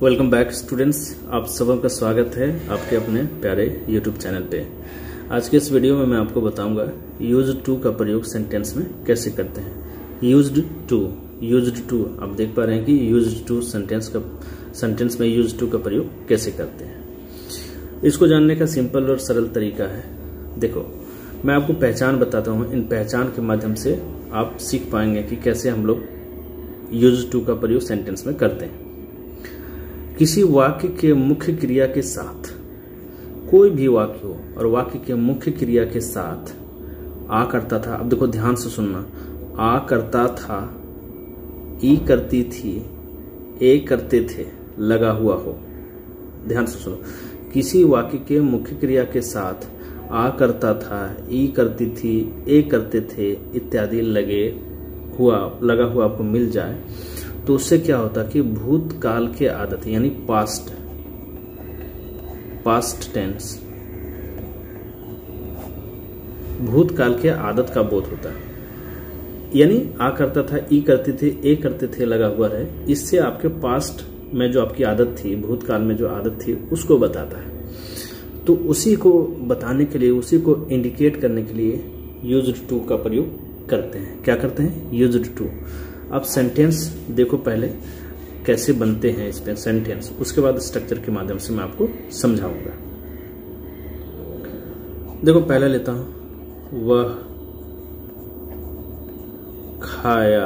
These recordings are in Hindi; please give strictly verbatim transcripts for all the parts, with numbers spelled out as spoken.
वेलकम बैक स्टूडेंट्स, आप सबों का स्वागत है आपके अपने प्यारे यूट्यूब चैनल पे। आज के इस वीडियो में मैं आपको बताऊंगा यूज्ड टू का प्रयोग सेंटेंस में कैसे करते हैं। यूज्ड टू यूज्ड टू आप देख पा रहे हैं कि यूज्ड टू सेंटेंस का सेंटेंस में यूज्ड टू का प्रयोग कैसे करते हैं। इसको जानने का सिंपल और सरल तरीका है। देखो, मैं आपको पहचान बताता हूँ। इन पहचान के माध्यम से आप सीख पाएंगे कि कैसे हम लोग यूज्ड टू का प्रयोग सेंटेंस में करते हैं। किसी वाक्य के मुख्य क्रिया के साथ, कोई भी वाक्य हो और वाक्य के मुख्य क्रिया के साथ आ करता था। अब देखो ध्यान से सुनना, आ करता था, ई करती थी, ए करते थे लगा हुआ हो। ध्यान से सुनो, किसी वाक्य के मुख्य क्रिया के साथ आ करता था, ई करती थी, ए करते थे इत्यादि लगे हुआ लगा हुआ आपको मिल जाए तो उससे क्या होता कि भूतकाल के आदत यानी पास्ट पास्ट टेंस भूतकाल के आदत का बोध होता है। यानी आ करता था, ई करते थे, ए करते थे लगा हुआ रहे। इससे आपके पास्ट में जो आपकी आदत थी, भूतकाल में जो आदत थी, उसको बताता है। तो उसी को बताने के लिए, उसी को इंडिकेट करने के लिए यूज्ड टू का प्रयोग करते हैं। क्या करते हैं? Used to. अब सेंटेंस देखो पहले कैसे बनते हैं इसमें सेंटेंस, उसके बाद स्ट्रक्चर के माध्यम से मैं आपको समझाऊंगा। देखो पहले लेता हूं, वह खाया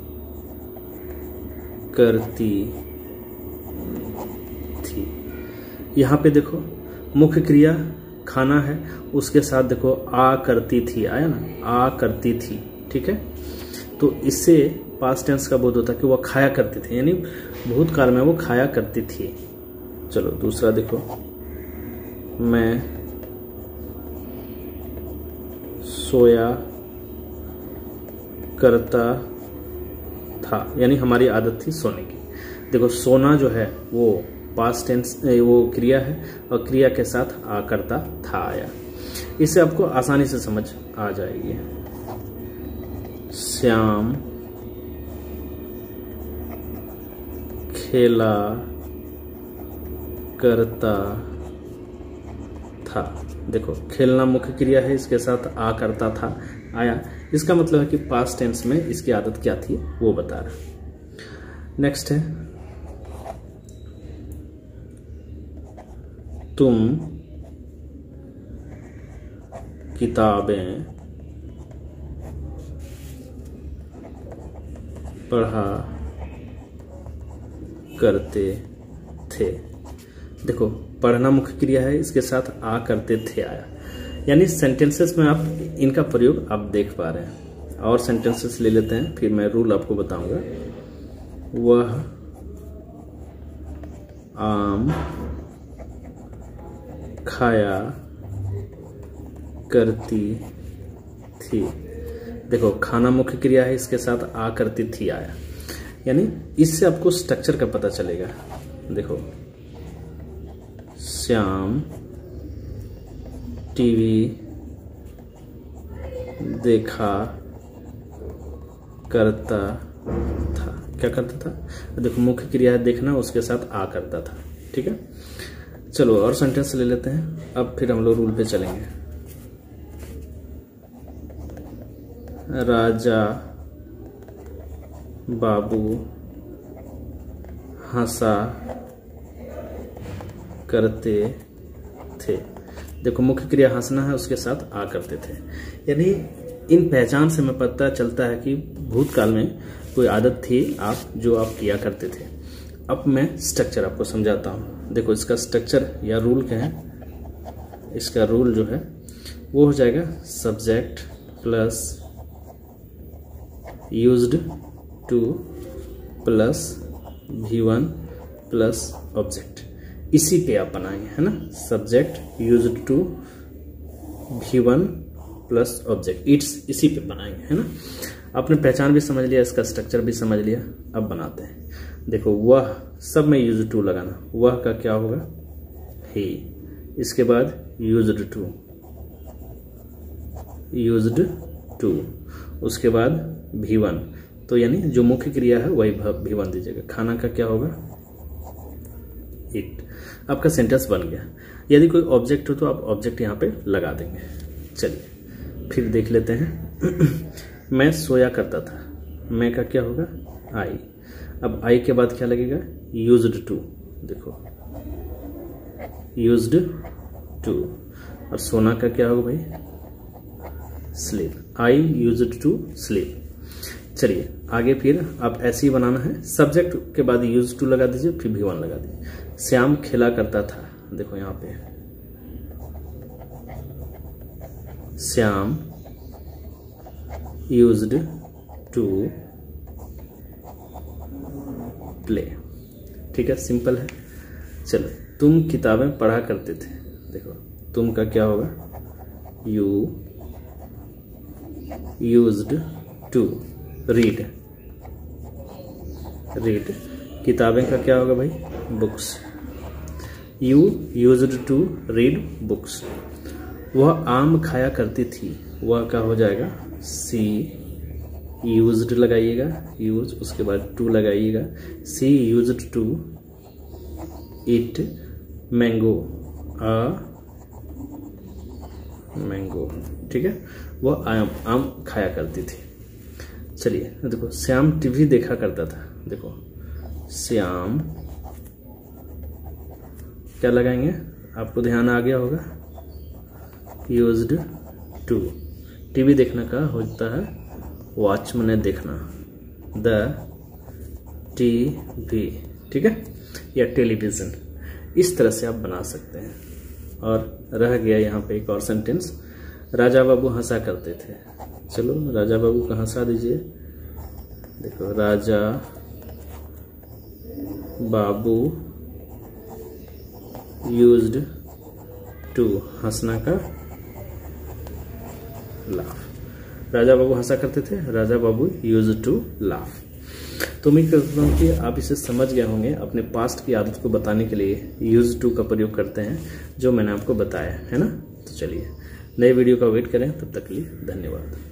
करती थी। यहां पे देखो मुख्य क्रिया खाना है, उसके साथ देखो आ करती थी आया ना, आ करती थी। ठीक है, तो इससे पास्ट टेंस का बोध होता है कि वह खाया करती थी, यानी भूतकाल में वो खाया करती थी। चलो दूसरा देखो, मैं सोया करता था, यानी हमारी आदत थी सोने की। देखो सोना जो है वो पास्ट टेंस, वो क्रिया है और क्रिया के साथ आ करता था आया। इससे आपको आसानी से समझ आ जाएगी। श्याम खेला करता था। देखो खेलना मुख्य क्रिया है, इसके साथ आ करता था आया। इसका मतलब है कि पास्ट टेंस में इसकी आदत क्या थी वो बता रहा। नेक्स्ट है, तुम किताबें पढ़ा करते थे। देखो पढ़ना मुख्य क्रिया है, इसके साथ आ करते थे आया। यानी सेंटेंसेस में आप इनका प्रयोग आप देख पा रहे हैं। और सेंटेंसेस ले लेते हैं, फिर मैं रूल आपको बताऊंगा। वह आम खाया करती थी। देखो खाना मुख्य क्रिया है, इसके साथ आ करती थी आया। यानी इससे आपको स्ट्रक्चर का पता चलेगा। देखो श्याम टीवी देखा करता था। क्या करता था? देखो मुख्य क्रिया है देखना, उसके साथ आ करता था। ठीक है, चलो और सेंटेंस ले लेते हैं। अब फिर हम लोग रूल पे चलेंगे। राजा बाबू हंसा करते थे। देखो मुख्य क्रिया हंसना है, उसके साथ आ करते थे। यानी इन पहचान से हमें पता चलता है कि भूतकाल में कोई आदत थी आप जो आप किया करते थे। अब मैं स्ट्रक्चर आपको समझाता हूँ। देखो इसका स्ट्रक्चर या रूल क्या है, इसका रूल जो है वो हो जाएगा subject plus used to plus V one plus object. इसी पे आप बनाएंगे, है ना। Subject used to V one plus object, it's इसी पे बनाएंगे, है ना। आपने पहचान भी समझ लिया, इसका स्ट्रक्चर भी समझ लिया। अब बनाते हैं। देखो वह, सब में यूज्ड टू लगाना। वह का क्या होगा? ही। इसके बाद यूज्ड टू यूज्ड टू उसके बाद वी वन। तो यानी जो मुख्य क्रिया है वही वी वन दीजिएगा। खाना का क्या होगा? इट। आपका सेंटेंस बन गया। यदि कोई ऑब्जेक्ट हो तो आप ऑब्जेक्ट यहाँ पे लगा देंगे। चलिए फिर देख लेते हैं। मैं सोया करता था, मैं का क्या होगा, आई। अब आई के बाद क्या लगेगा, यूज्ड टू। देखो यूज्ड टू। और सोना का क्या होगा भाई, sleep. I used to sleep. चलिए आगे फिर आप ऐसे ही बनाना है। सब्जेक्ट के बाद यूज टू लगा दीजिए, फिर भी वन लगा दीजिए। श्याम खेला करता था, देखो यहाँ पे श्याम यूज्ड टू प्ले। ठीक है, सिंपल है। चलो तुम किताबें पढ़ा करते थे, देखो तुम का क्या होगा, you used to read. Read. किताबें का क्या होगा भाई, books. You used to read books. वह आम खाया करती थी, वह क्या हो जाएगा, सी यूज्ड लगाइएगा, यूज उसके बाद टू लगाइएगा। She used to eat mango, a mango. ठीक है, वह आम आम खाया करती थी। चलिए देखो श्याम टीवी देखा करता था, देखो श्याम क्या लगाएंगे, आपको ध्यान आ गया होगा, यूज्ड टू। टीवी देखना का होता है वॉच, मैंने देखना, द टीवी। ठीक है, या टेलीविजन। इस तरह से आप बना सकते हैं। और रह गया यहाँ पे एक और सेंटेंस, राजा बाबू हंसा करते थे। चलो राजा बाबू का हंसा दीजिए। देखो राजा बाबू यूज्ड टू, हंसना का लाफ। राजा बाबू हंसा करते थे, Raja Babu used to laugh. तो उम्मीद करता हूँ कि आप इसे समझ गए होंगे। अपने पास्ट की आदत को बताने के लिए यूज टू का प्रयोग करते हैं, जो मैंने आपको बताया है ना। तो चलिए नए वीडियो का वेट करें, तब तक के लिए धन्यवाद।